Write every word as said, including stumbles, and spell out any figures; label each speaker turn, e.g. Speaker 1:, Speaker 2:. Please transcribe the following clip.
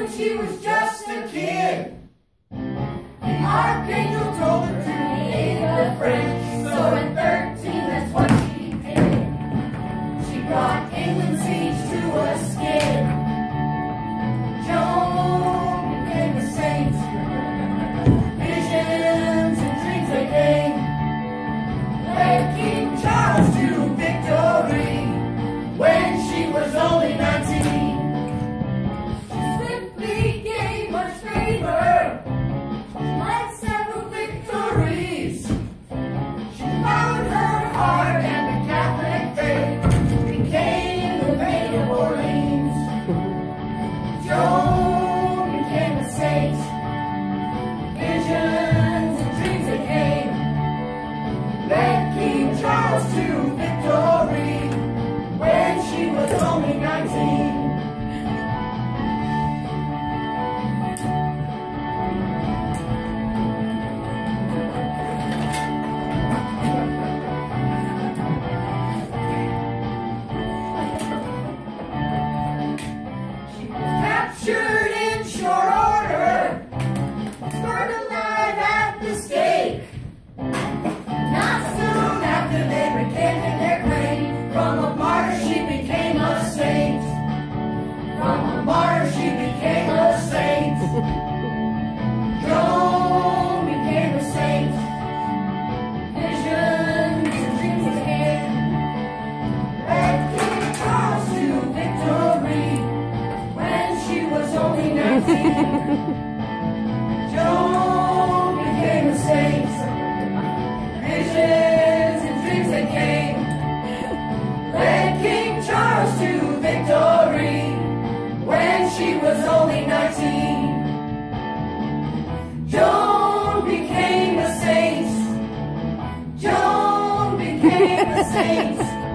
Speaker 1: when she was just a kid. The archangel told her to create a French, so at thirteen that's what she did. She brought England's siege to a skid. Joan became a saint. Visions and dreams they came. Led King Charles to victory when she was only nineteen. She swiftly gained much favor, led several victories. She followed her heart and the Catholic faith, became the Maid of Orleans. Joan became a saint. Visions and dreams they came. Led King Charles to victory when she was only nineteen. She was captured in short order, burned alive at the stake. Not soon after they recanted their claim, from a martyr she became a saint. From a martyr she became a saint. Joan became a saint. Visions and dreams came. Led King Charles to victory when she was only nineteen. Joan became a saint. Visions and dreams that came. Led King Charles to victory when she was only nineteen. Joan became a saint. Joan became a saint.